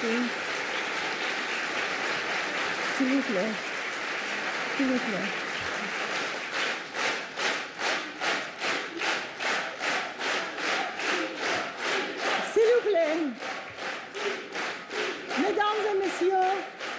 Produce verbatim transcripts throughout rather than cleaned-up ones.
Merci. S'il vous plaît. S'il vous plaît. S'il vous plaît. Mesdames et messieurs,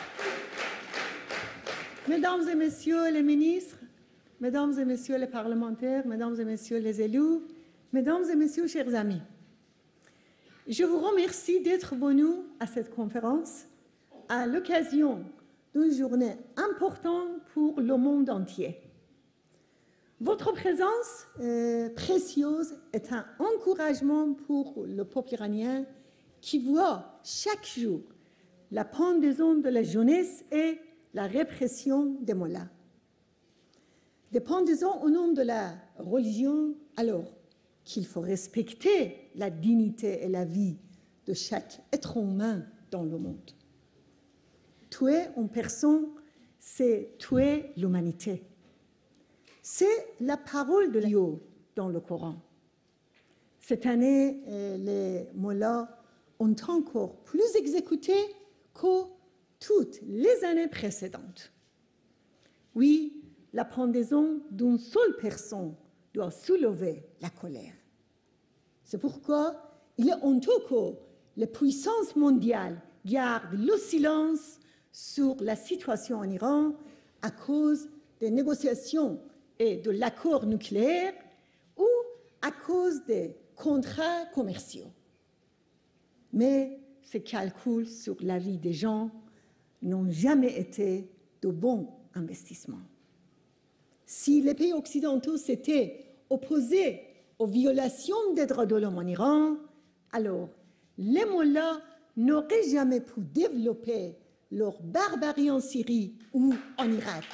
Mesdames et messieurs les ministres, Mesdames et messieurs les parlementaires, Mesdames et messieurs les élus, Mesdames et messieurs, chers amis, je vous remercie d'être venus à cette conférence à l'occasion d'une journée importante pour le monde entier. Votre présence euh, précieuse est un encouragement pour le peuple iranien qui voit chaque jour la pendaison de la jeunesse et la répression des mollahs. Des pendaisons au nom de la religion, alors qu'il faut respecter la dignité et la vie de chaque être humain dans le monde. Tuer une personne, c'est tuer l'humanité. C'est la parole de Dieu dans le Coran. Cette année, les mollahs ont encore plus exécuté que toutes les années précédentes. Oui, la pendaison d'une seule personne doit soulever la colère. C'est pourquoi il est honteux que les puissances mondiales gardent le silence sur la situation en Iran à cause des négociations et de l'accord nucléaire ou à cause des contrats commerciaux. Mais ces calculs sur la vie des gens n'ont jamais été de bons investissements. Si les pays occidentaux s'étaient opposés aux violations des droits de l'homme en Iran, alors les mollahs n'auraient jamais pu développer leur barbarie en Syrie ou en Irak.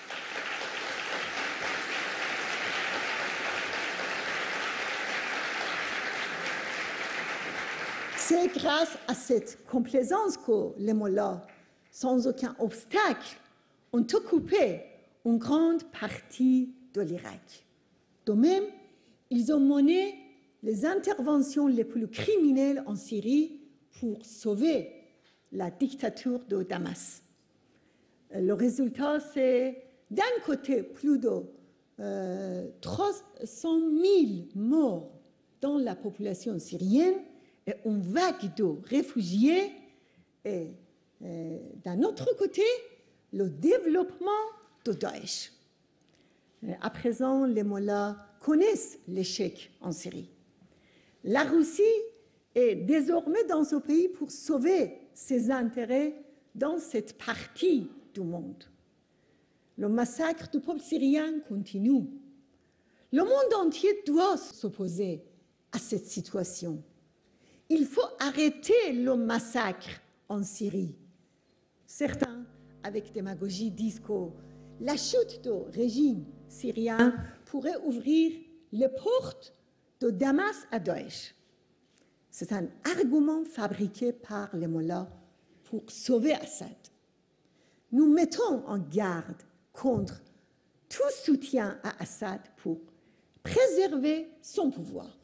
C'est grâce à cette complaisance que les mollahs, sans aucun obstacle, ont occupé une grande partie de l'Irak. De même, ils ont mené les interventions les plus criminelles en Syrie pour sauver la dictature de Damas. Le résultat, c'est d'un côté plus de euh, trois cent mille morts dans la population syrienne et une vague de réfugiés, et euh, d'un autre côté, le développement de Daesh. À présent, les mollahs connaissent l'échec en Syrie. La Russie est désormais dans ce pays pour sauver ses intérêts dans cette partie du monde. Le massacre du peuple syrien continue. Le monde entier doit s'opposer à cette situation. Il faut arrêter le massacre en Syrie. Certains, avec démagogie, disent que la chute du régime syrien pourrait ouvrir les portes de Damas à Daesh. C'est un argument fabriqué par les mollahs pour sauver Assad. Nous mettons en garde contre tout soutien à Assad pour préserver son pouvoir,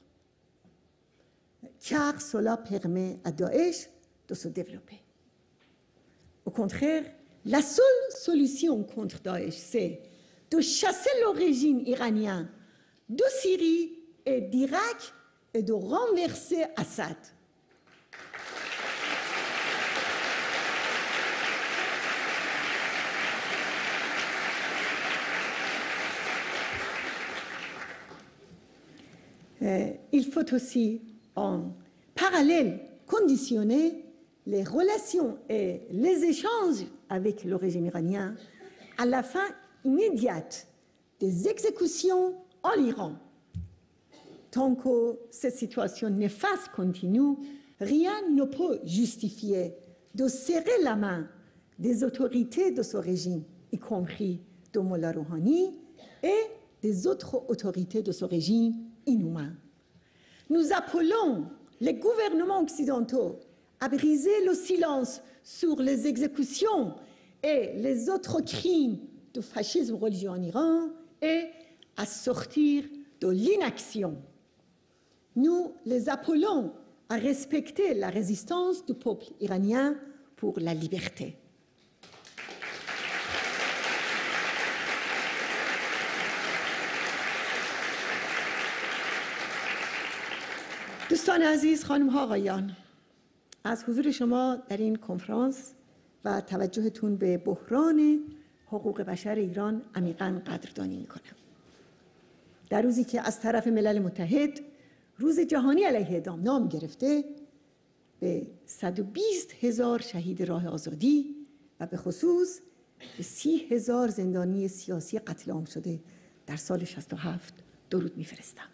car cela permet à Daesh de se développer. Au contraire, la seule solution contre Daesh, c'est de chasser le régime iranien de Syrie et d'Irak et de renverser Assad. Euh, il faut aussi, en parallèle, conditionner les relations et les échanges avec le régime iranien à la fin immédiate des exécutions en Iran. Tant que cette situation néfaste continue, rien ne peut justifier de serrer la main des autorités de ce régime, y compris de Mollah Rouhani et des autres autorités de ce régime inhumain. Nous appelons les gouvernements occidentaux à briser le silence sur les exécutions et les autres crimes de fascisme religieux en Iran et à sortir de l'inaction. Nous les appelons à respecter la résistance du peuple iranien pour la liberté. دوستان عزیز، خانم ها آقایان، از حضور شما در این کنفرانس و توجهتون به بحران حقوق بشر ایران عمیقاً قدردانی می‌کنم. در روزی که از طرف ملل متحد روز جهانی علیه اعدام نام گرفته، به صد و بیست هزار شهید راه آزادی و به خصوص به سی هزار زندانی سیاسی قتل عام شده در سال شصت و هفت درود می‌فرستم.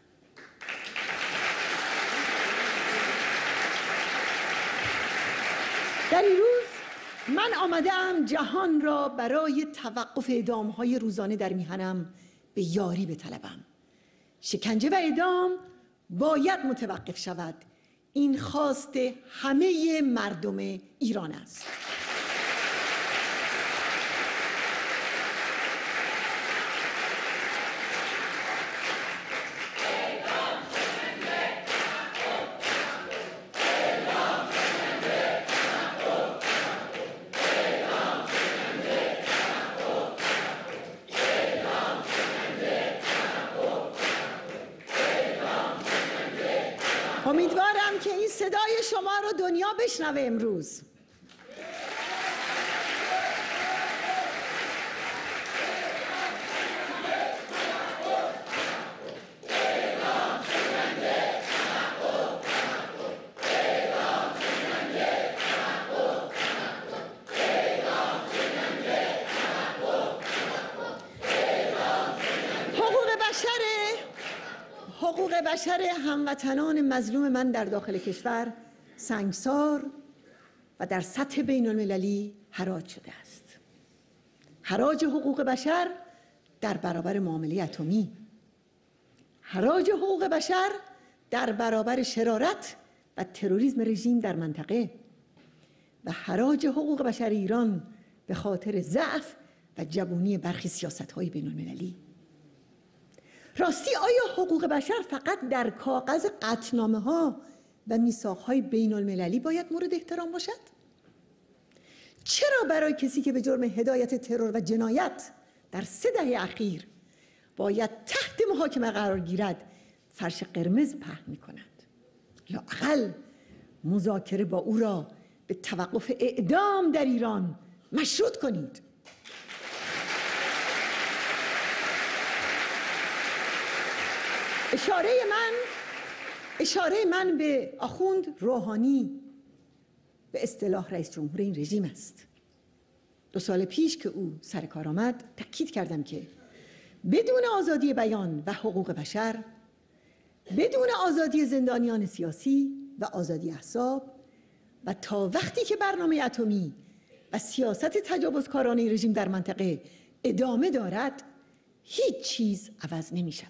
در این روز من آمدم جهان را برای توقف اعدام‌های روزانه در میهنم به یاری بطلبم. شکنجه و اعدام باید متوقف شود. این خواست همه مردم ایران است. امیدوارم که این صدای شما رو دنیا بشنوه امروز. حقوق بشر هموطنان مظلوم من در داخل کشور سنگسار و در سطح بین المللی حراج شده است. حراج حقوق بشر در برابر معامله اتمی، حراج حقوق بشر در برابر شرارت و تروریسم رژیم در منطقه و حراج حقوق بشر ایران به خاطر ضعف و جوونی برخی سیاست‌های بین المللی. راستی آیا حقوق بشر فقط در کاغذ قطعنامه‌ها و میثاق‌های بین المللی باید مورد احترام باشد؟ چرا برای کسی که به جرم هدایت ترور و جنایت در سه دهه اخیر باید تحت محاکمه قرار گیرد فرش قرمز پهن می‌کند؟ لااقل مذاکره با او را به توقف اعدام در ایران مشروط کنید. اشاره من اشاره من به آخوند روحانی، به اصطلاح رئیس جمهور این رژیم است. دو سال پیش که او سر کار آمد تأکید کردم که بدون آزادی بیان و حقوق بشر، بدون آزادی زندانیان سیاسی و آزادی احزاب و تا وقتی که برنامه اتمی و سیاست تجاوزکارانه رژیم در منطقه ادامه دارد، هیچ چیز عوض نمی شود.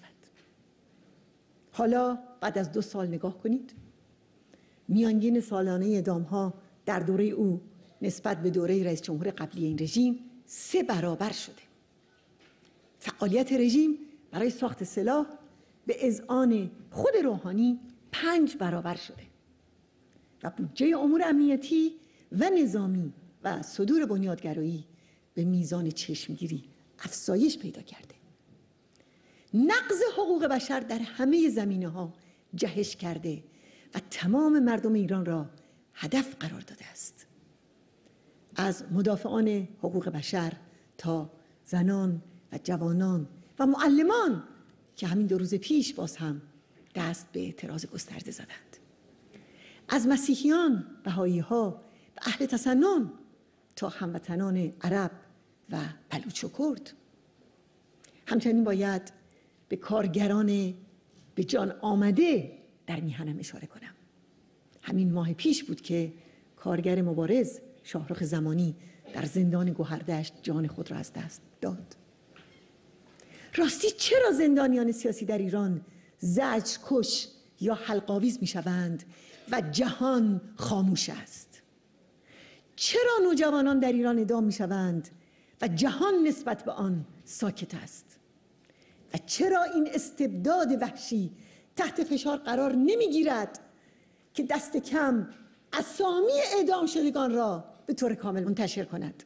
حالا بعد از دو سال نگاه کنید، میانگین سالانه اعدام‌ها در دوره او نسبت به دوره رئیس جمهور قبلی این رژیم سه برابر شده. فعالیت رژیم برای ساخت سلاح به اذعان خود روحانی پنج برابر شده و بودجه امور امنیتی و نظامی و صدور بنیادگرایی به میزان چشمگیری افزایش پیدا کرده. نقض حقوق بشر در همه زمینه‌ها جهش کرده و تمام مردم ایران را هدف قرار داده است. از مدافعان حقوق بشر تا زنان و جوانان و معلمان که همین دو روز پیش باز هم دست به اعتراض گسترده زدند. از مسیحیان، بهائی‌ها و اهل تسنن تا هموطنان عرب و بلوچ و کرد. همچنین باید به کارگران به جان آمده در میهنم اشاره کنم. همین ماه پیش بود که کارگر مبارز شاهرخ زمانی در زندان گوهردشت جان خود را از دست داد. راستی چرا زندانیان سیاسی در ایران زجرکش یا حلق‌آویز میشوند و جهان خاموش است؟ چرا نوجوانان در ایران اعدام میشوند و جهان نسبت به آن ساکت است؟ و چرا این استبداد وحشی تحت فشار قرار نمیگیرد که دست کم اسامی اعدام شدگان را به طور کامل منتشر کند.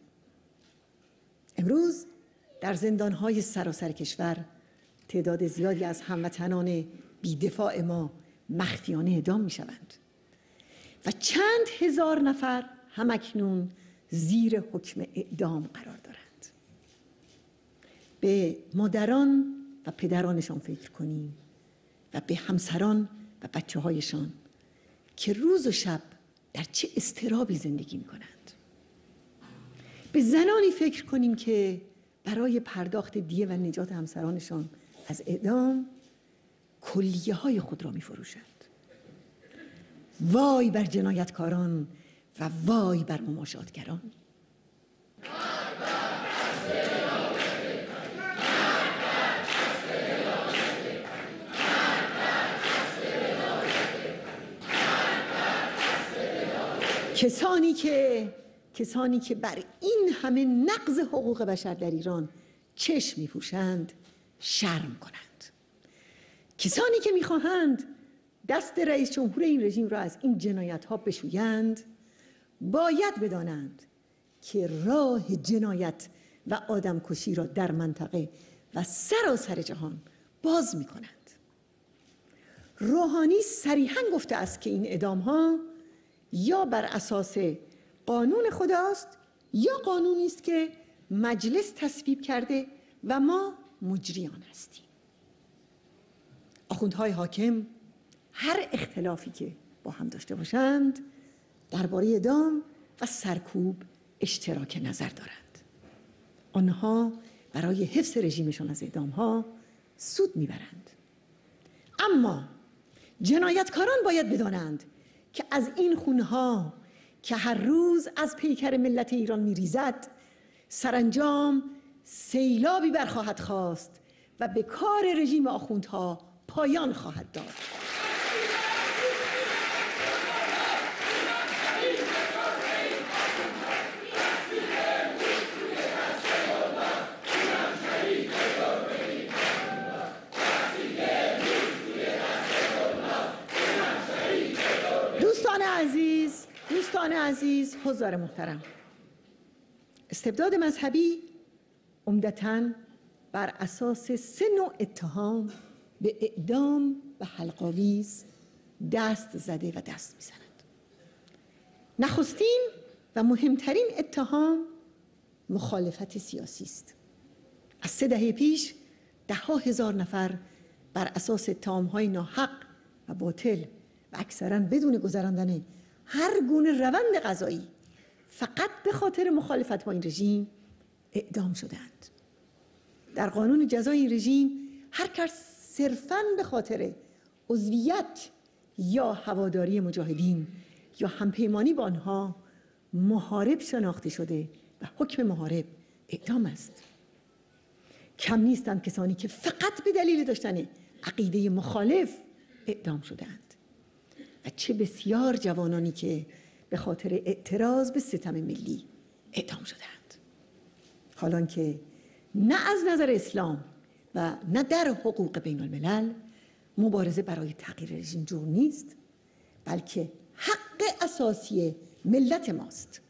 امروز در زندان‌های سراسر کشور تعداد زیادی از هموطنان بی‌دفاع ما مخفیانه اعدام می‌شوند و چند هزار نفر همکنون زیر حکم اعدام قرار دارند. به مادران و پدرانشان فکر کنیم و به همسران و بچه‌هایشان که روز و شب در چه اضطرابی زندگی می‌کنند. به زنانی فکر کنیم که برای پرداخت دیه و نجات همسرانشان از اعدام کلیه‌های خود را می‌فروشند. وای بر جنایتکاران و وای بر مماشاتگران. کسانی که کسانی که بر این همه نقض حقوق بشر در ایران چشم می‌پوشند شرم کنند. کسانی که می‌خواهند دست رئیس جمهور این رژیم را از این جنایت‌ها بشویند باید بدانند که راه جنایت و آدمکشی را در منطقه و سراسر جهان باز می‌کنند. روحانی صریحاً گفته است که این اعدام‌ها یا بر اساس قانون خداست یا قانونی است که مجلس تصویب کرده و ما مجریان هستیم. آخوندهای حاکم هر اختلافی که با هم داشته باشند درباره اعدام و سرکوب اشتراک نظر دارند. آنها برای حفظ رژیمشان از اعدام‌ها سود میبرند. اما جنایتکاران باید بدانند که از این خونها که هر روز از پیکر ملت ایران میریزد سرانجام سیلابی برخواهد خواست و به کار رژیم آخوندها پایان خواهد داد. دوستان عزیز، دوستان عزیز، حضار محترم، استبداد مذهبی عمدتاً بر اساس سه نوع اتهام به اعدام و حلق‌آویز دست زده و دست میزند. نخستین و مهمترین اتهام مخالفت سیاسی است. از سه دهه پیش ده ها هزار نفر بر اساس اتهام‌های ناحق و باطل و اکثراً بدون گذراندن هر گونه روند قضایی فقط به خاطر مخالفت با این رژیم اعدام شدند. در قانون جزای این رژیم هر کس صرفاً به خاطر عضویت یا هواداری مجاهدین یا همپیمانی با آنها محارب شناخته شده و حکم محارب اعدام است. کم نیستند کسانی که فقط به دلیل داشتن عقیده مخالف اعدام شدند و چه بسیار جوانانی که به خاطر اعتراض به ستم ملی اعدام شدند. حالان که نه از نظر اسلام و نه در حقوق بین الملل مبارزه برای تغییر رژیم جرم نیست، بلکه حق اساسی ملت ماست.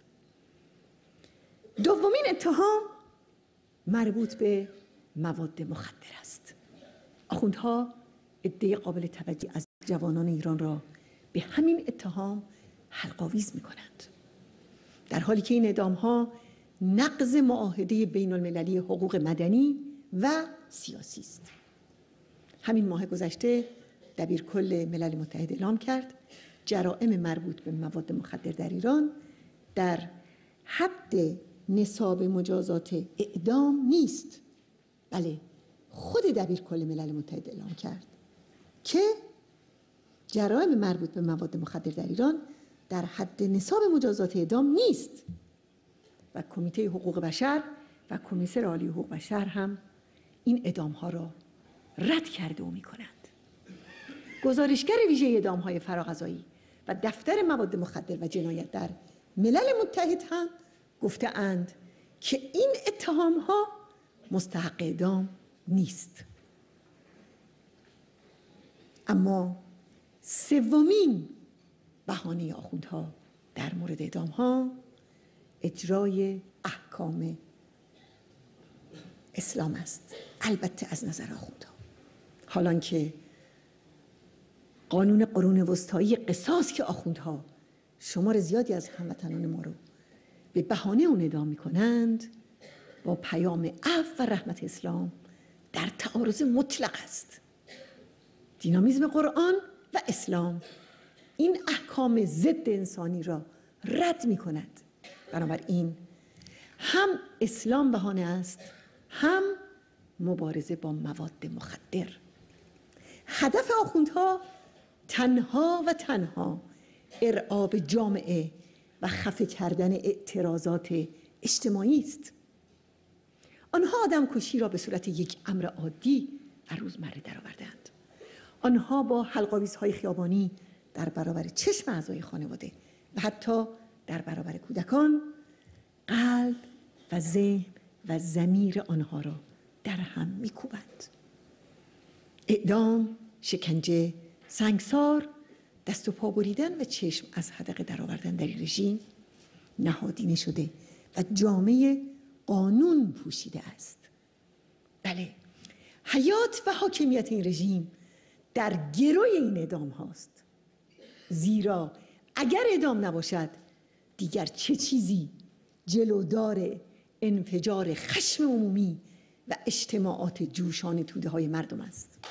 دومین اتهام مربوط به مواد مخدر است. آخوندها عده قابل توجهی از جوانان ایران را به همین اتهام حلق‌آویز می‌کنند، در حالی که این اعدام‌ها نقض معاهده بین المللی حقوق مدنی و سیاسی است. همین ماه گذشته دبیرکل ملل متحد اعلام کرد جرائم مربوط به مواد مخدر در ایران در حد نصاب مجازات اعدام نیست. بله، خود دبیرکل ملل متحد اعلام کرد که جرائم مربوط به مواد مخدر در ایران در حد نصاب مجازات اعدام نیست و کمیته حقوق بشر و کمیسر عالی حقوق بشر هم این اعدام‌ها را رد کرده و می‌کنند. گزارشگر ویژه اعدام‌های فراغذایی و دفتر مواد مخدر و جنایت در ملل متحد هم گفته‌اند که این اتهام‌ها مستحق اعدام نیست. اما سومین بهانه آخوندها در مورد اعدام‌ها اجرای احکام اسلام است، البته از نظر آخوندها. حالان که قانون قرون وسطایی قصاص که آخوندها شمار زیادی از هموطنان ما رو به بهانه اون اعدام می‌کنند، با پیام عفو و رحمت اسلام در تعارض مطلق است. دینامیزم قرآن و اسلام این احکام ضد انسانی را رد می‌کند. بنابراین هم اسلام بهانه است، هم مبارزه با مواد مخدر. هدف آخوندها تنها و تنها ارعاب جامعه و خفه کردن اعتراضات اجتماعی است. آنها آدم کشی را به صورت یک امر عادی و روزمره درآوردند. آنها با حلق‌آویزهای خیابانی در برابر چشم اعضای خانواده و حتی در برابر کودکان قلب و ذهن و ضمیر آنها را در هم می‌کوبند. اعدام، شکنجه، سنگسار، دست و پا بریدن و چشم از حدقه درآوردن در این رژیم نهادینه شده و جامعه قانون پوشیده است. بله، حیات و حاکمیت این رژیم در گروی این اعدام هاست. زیرا اگر اعدام نباشد دیگر چه چیزی جلودار انفجار خشم عمومی و اجتماعات جوشان توده های مردم است.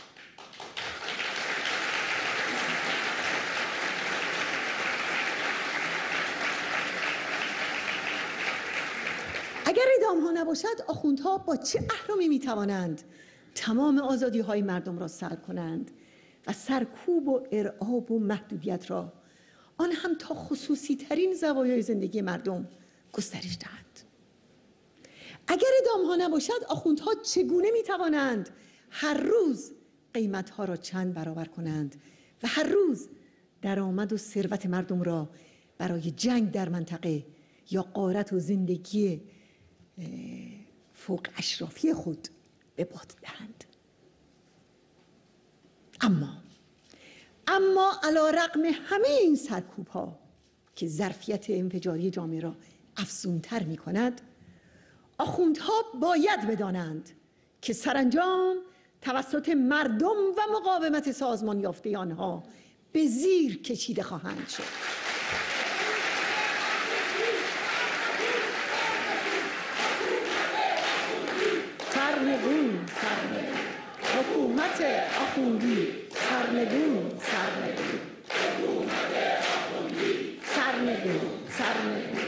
اگر اعدام ها نباشد، آخوندها با چه اهرمی می توانند تمام آزادی های مردم را سلب کنند و سرکوب و ارعاب و محدودیت را، آن هم تا خصوصی ترین زوایای زندگی مردم، گسترش دهند. اگر اعدام ها نباشد، آخوندها چگونه می توانند هر روز قیمت ها را چند برابر کنند و هر روز درآمد و ثروت مردم را برای جنگ در منطقه یا غارت و زندگی فوق اشرافی خود به باد دهند؟ اما اما علی رغم همه این سرکوب ها که ظرفیت انفجاری جامعه را افزونتر می کند، آخوندها باید بدانند که سرانجام توسط مردم و مقاومت سازمان یافته آنها به زیر کشیده خواهند شد. سرنگون سرنگون حکومت آخوندی، سرنگون سرنگون سرنگون سرنگون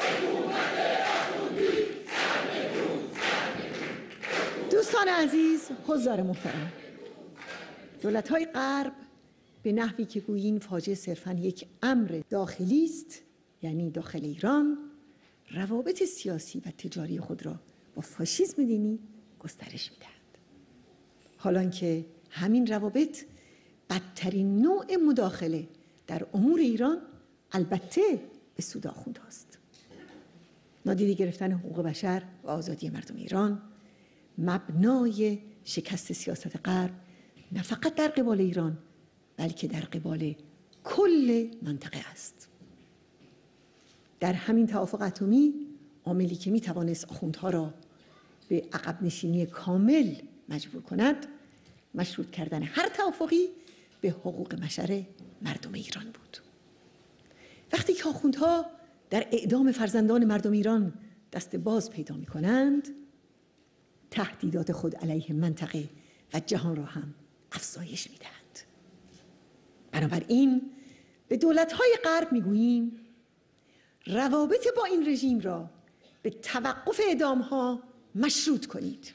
دوستان عزیز، حضار محترم، دولت‌های غرب به نحوی که گویی این فاجعه صرفاً یک امر داخلی است، یعنی داخل ایران، روابط سیاسی و تجاری خود را با فاشیسم دینی گسترش می‌دهند. حالان که همین روابط بدترین نوع مداخله در امور ایران البته به سود آخوندهاست. نادیده گرفتن حقوق بشر و آزادی مردم ایران مبنای شکست سیاست غرب نه فقط در قبال ایران بلکه در قبال کل منطقه است. در همین توافق اتمی، عاملی که می توانست آخوندها را به عقب نشینی کامل مجبور کند، مشروط کردن هر توافقی به حقوق بشر مردم ایران بود. وقتی که آخوندها در اعدام فرزندان مردم ایران دست باز پیدا می کنند، تهدیدات خود علیه منطقه و جهان را هم افزایش می دهند. بنابراین به دولت‌های غرب می گوییم روابط با این رژیم را به توقف اعدام‌ها مشروط کنید.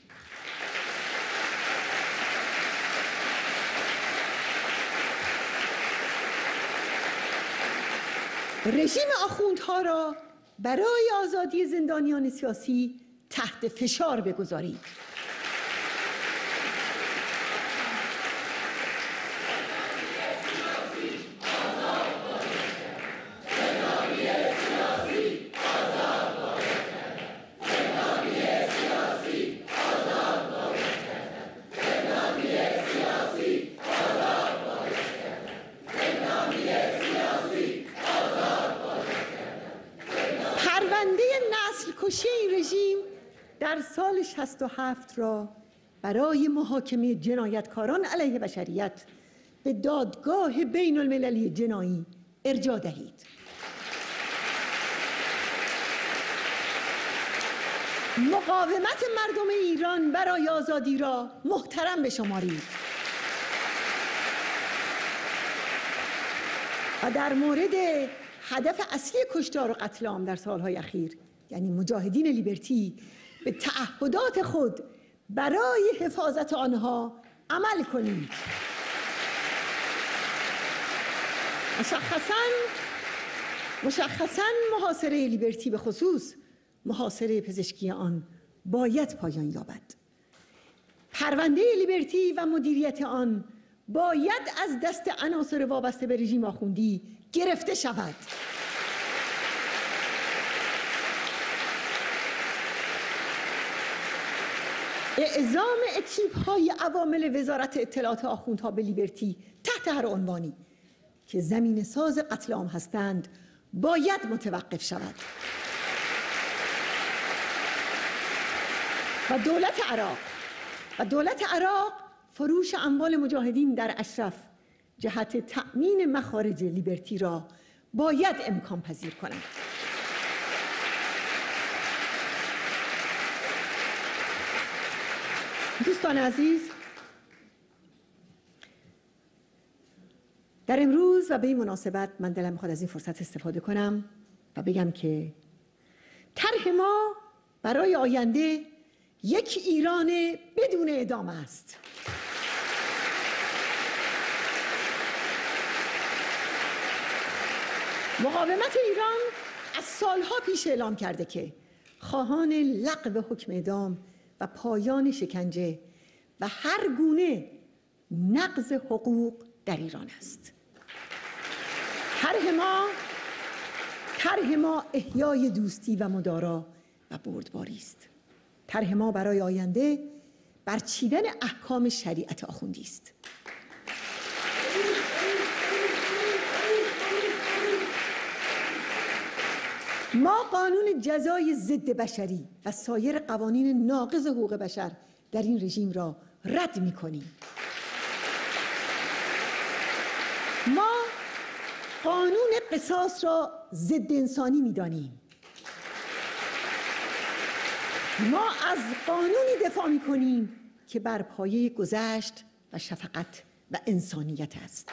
رژیم آخوندها را برای آزادی زندانیان سیاسی تحت فشار بگذارید. در سال شصت و هفت را برای محاکمه جنایتکاران علیه بشریت به دادگاه بین المللی جنایی ارجاع دهید. مقاومت مردم ایران برای آزادی را محترم بشمارید و در مورد هدف اصلی کشتار و قتل عام در سالهای اخیر، یعنی مجاهدین لیبرتی، به تعهدات خود برای حفاظت آنها عمل کنید. مشخصاً مشخصاً محاصره لیبرتی، به خصوص محاصره پزشکی آن، باید پایان یابد. پرونده لیبرتی و مدیریت آن باید از دست عناصر وابسته به رژیم آخوندی گرفته شود. اعزام اکیپ‌های عوامل وزارت اطلاعات آخوندها به لیبرتی تحت هر عنوانی که زمین ساز قتل عام هستند باید متوقف شود. و دولت عراق و دولت عراق فروش اموال مجاهدین در اشرف جهت تأمین مخارج لیبرتی را باید امکان پذیر کند. دوستان عزیز، در امروز و به این مناسبت من دلم می‌خواد از این فرصت استفاده کنم و بگم که طرح ما برای آینده یک ایران بدون اعدام است. مقاومت ایران از سالها پیش اعلام کرده که خواهان لغو حکم اعدام و پایان شکنجه و هر گونه نقض حقوق در ایران است. طرح ما طرح ما احیای دوستی و مدارا و بردباری است. طرح ما برای آینده برچیدن احکام شریعت آخوندی است. ما قانون جزای ضد بشری و سایر قوانین ناقض حقوق بشر در این رژیم را رد می‌کنیم. ما قانون قصاص را ضد انسانی می‌دانیم. ما از قانونی دفاع می‌کنیم که بر پایه گذشت و شفقت و انسانیت است.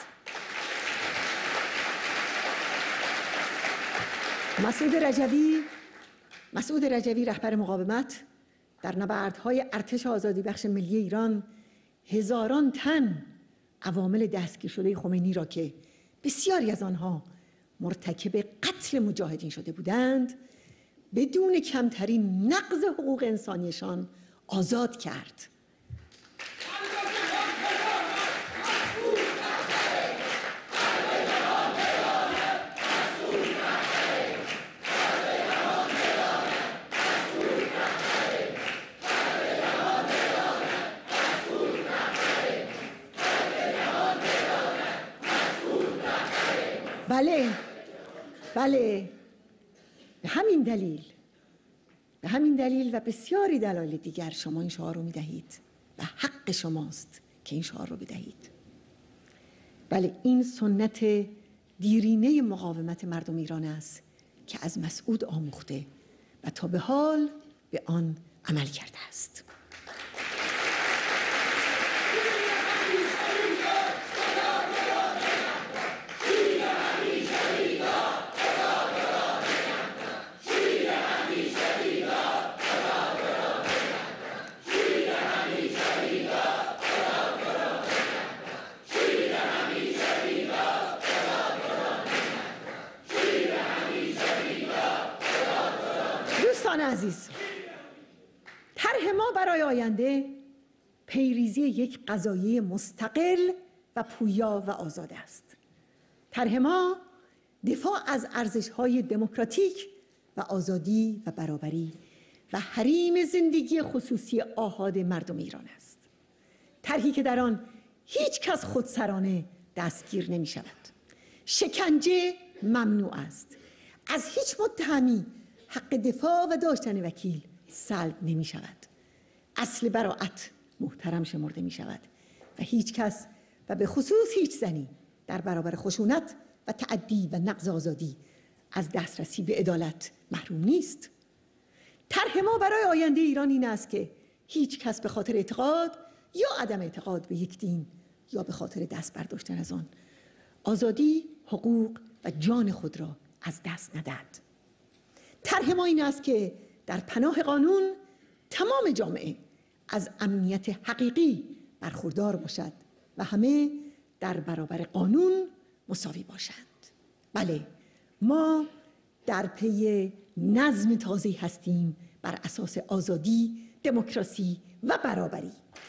مسعود رجوی مسعود رجوی رهبر مقاومت در نبردهای ارتش آزادی بخش ملی ایران هزاران تن عوامل دستگیر شده خمینی را که بسیاری از آنها مرتکب قتل مجاهدین شده بودند بدون کمترین نقض حقوق انسانیشان آزاد کرد. بله بله به همین دلیل به همین دلیل و بسیاری دلایل دیگر شما این شعار رو می‌دهید و حق شماست که این شعار رو بدهید. بله، این سنت دیرینه مقاومت مردم ایران است که از مسعود آموخته و تا به حال به آن عمل کرده است. عزیز، طرح ما برای آینده پیریزی یک قضایه مستقل و پویا و آزاد است. طرح ما دفاع از ارزش‌های دموکراتیک و آزادی و برابری و حریم زندگی خصوصی آحاد مردم ایران است. طرحی که در آن هیچ کس خودسرانه دستگیر نمی شود. شکنجه ممنوع است. از هیچ متهمی حق دفاع و داشتن وکیل سلب نمی شود. اصل براءت محترم شمرده می شود و هیچ کس و به خصوص هیچ زنی در برابر خشونت و تعدی و نقض آزادی از دسترسی به عدالت محروم نیست. طرح ما برای آینده ایران این است که هیچ کس به خاطر اعتقاد یا عدم اعتقاد به یک دین یا به خاطر دست برداشتن از آن آزادی، حقوق و جان خود را از دست ندهد. طرح ما این است که در پناه قانون تمام جامعه از امنیت حقیقی برخوردار باشد و همه در برابر قانون مساوی باشند. بله، ما در پی نظم تازه‌ای هستیم بر اساس آزادی، دموکراسی و برابری.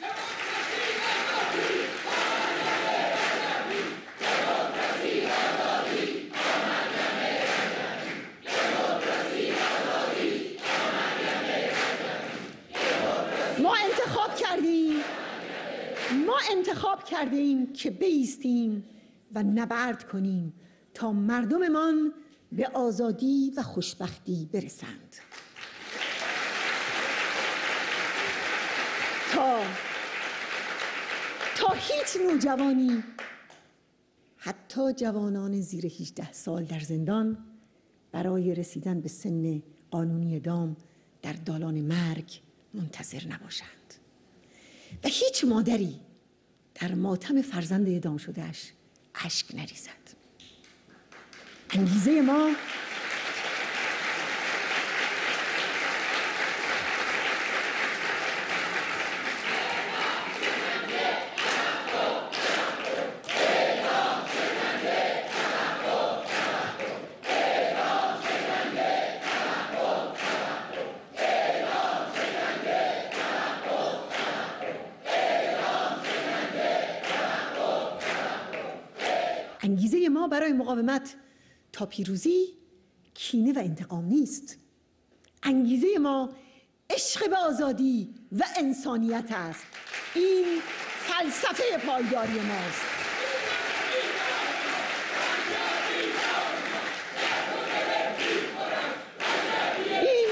ما انتخاب کردیم ما انتخاب کردیم که بایستیم و نبرد کنیم تا مردممان به آزادی و خوشبختی برسند. تا تا هیچ نوجوانی، حتی جوانان زیر هجده سال در زندان، برای رسیدن به سن قانونی اعدام در دالان مرگ منتظر نباشند و هیچ مادری در ماتم فرزند اعدام شدهش اشک نریزد. انگیزه ما انگیزه ما برای مقاومت تا پیروزی کینه و انتقام نیست. انگیزه ما عشق به آزادی و انسانیت است. این فلسفه پایداری ماست. این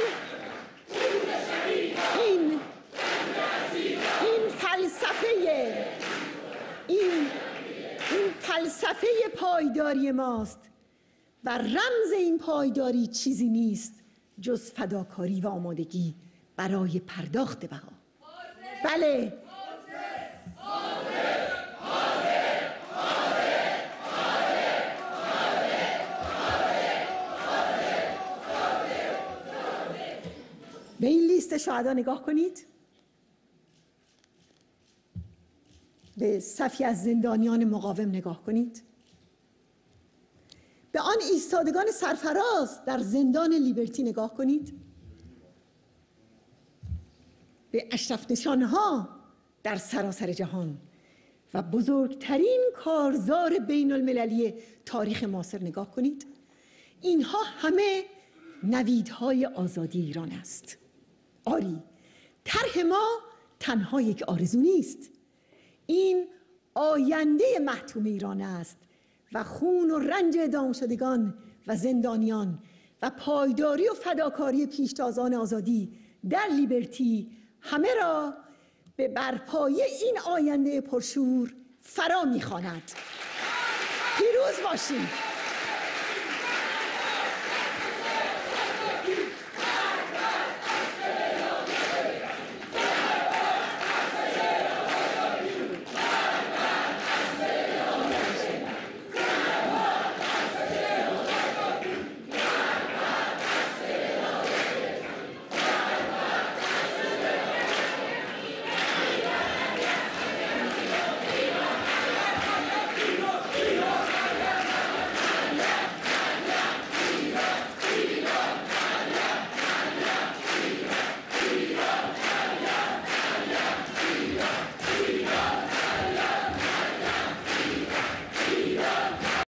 این این فلسفه این این فلسفه پایداری ماست و رمز این پایداری چیزی نیست جز فداکاری و آمادگی برای پرداخت بها. بله، به این لیست شهدا نگاه کنید. به صفی از زندانیان مقاوم نگاه کنید. به آن ایستادگان سرفراز در زندان لیبرتی نگاه کنید. به اشرف نشانها در سراسر جهان و بزرگترین کارزار بین المللی تاریخ معاصر نگاه کنید. اینها همه نویدهای آزادی ایران است. آری، طرح ما تنها یک آرزو نیست. این آینده محتوم ایران است و خون و رنج اعدام شدگان و زندانیان و پایداری و فداکاری پیشتازان آزادی در لیبرتی همه را به برپایی این آینده پرشور فرا می‌خواند. پیروز باشید.